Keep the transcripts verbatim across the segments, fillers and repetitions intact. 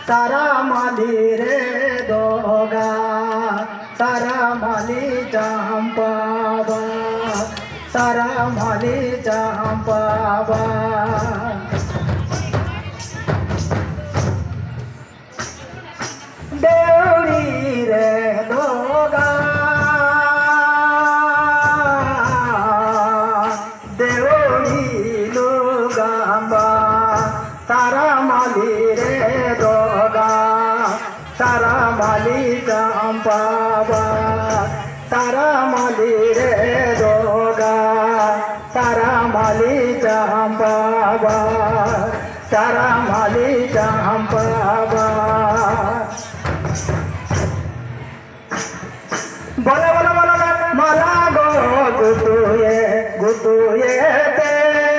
सारा माली रे दोगा सारा माली चंपावा सारा माली चंपावा देवरी रे दोगा देवरी लोगांबा सारा माली रे दोगा सारा माली चंपावा सारा माली रे दोगा सारा माली चंपावा सारा माली चंपावा बोला बोला बोला मला गो गुतुये गुतुये ते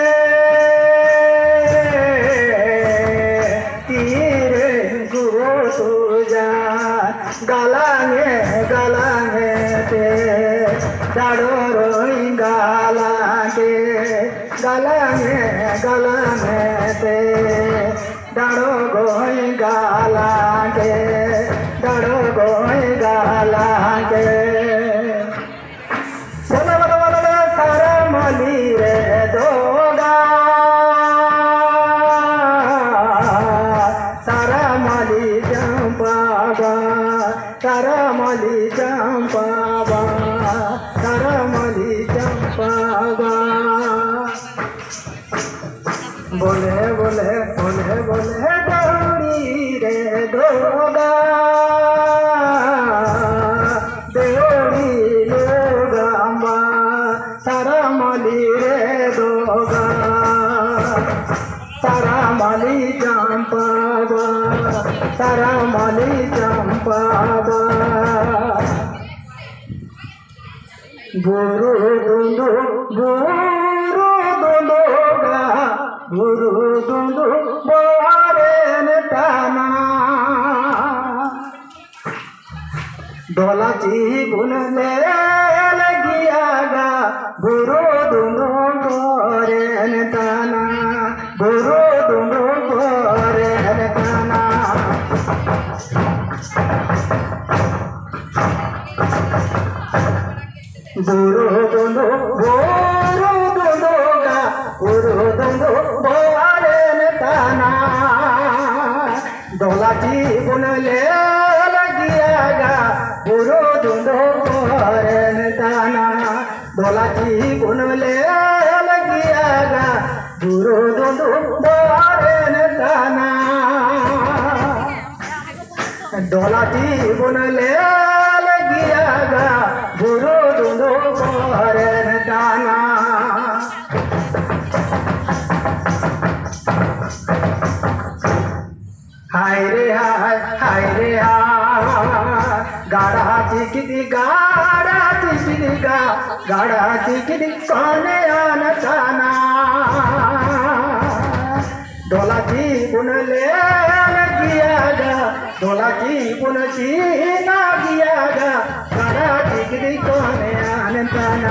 तीरे गुरु तुझा गालांगे गालांगे ते दाड़ो रोई गालांगे गालांगे गालांगे ते दाड़ो गोई गालांगे दाड़ो गोई गालांगे बोला बोला बोला सारा माली रे दोगा सारा माली चंपावा सारा माली चंपावा सारा माली चंपावा बोले बोले बोले बोले दौड़ी रे दोगा देवरी लोगांबा सारा माली रे दोगा सारा माली चंपावा सारा माली चंपावा गुरु दुंदु गुरु दुंदुगा गुरु दुंदु बोरे ने ताना डोलाची गुन ले लगियागा गुरु दुंदु बोरे ने ताना गुरु दुंदु बोरे ने ताना गुरु दुंदु गुरु दुंदुगा गुरु दुंदु बोरे ने ताना डोलाची गुन ले लगियागा गुरु दुंदु बोरे ने ताना डोलाची गुन ले लगियागा गुरु दुंदु बोरे ने ताना डोलाची गुन ले लगियागा गुरु दुंदु बोरे ने ताना हाय रे हाय हाय रे हाय गाड़ा चिकिदी गाड़ा चिकिदी गा गाड़ा चिकिदी कोने आना जाना डोला जी बुन ले लगियागा डोला जी बुन चीना गियागा गाड़ा चिकिदी कोने आना जाना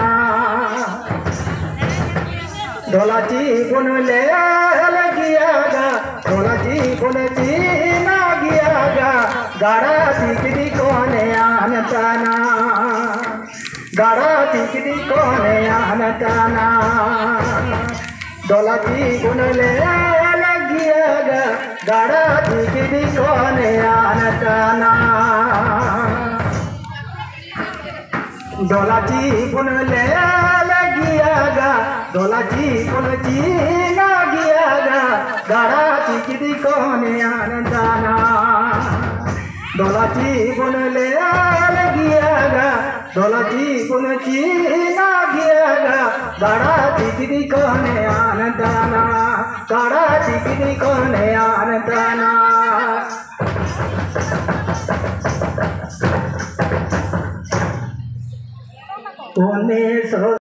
डोला जी बुन ले लगियागा डोला जी बुन चीना गियागा गाड़ा चिकिदी कोने आना जाना गाड़ा चिकिदी कोने आना जाना डोला जी बुन ले लगियागा गाड़ा चिकिदी कोने आना जाना डोला जी बुन ले लगियागा डोला जी बुन चीना गियागा गाड़ा चिकिदी कोने आना जाना डोला जी बुन ले लगियागा डोला जी बुन चीना गियागा गाड़ा चिकिदी कोने आना जाना गाड़ा चिकिदी कोने आना जाना उन्नीस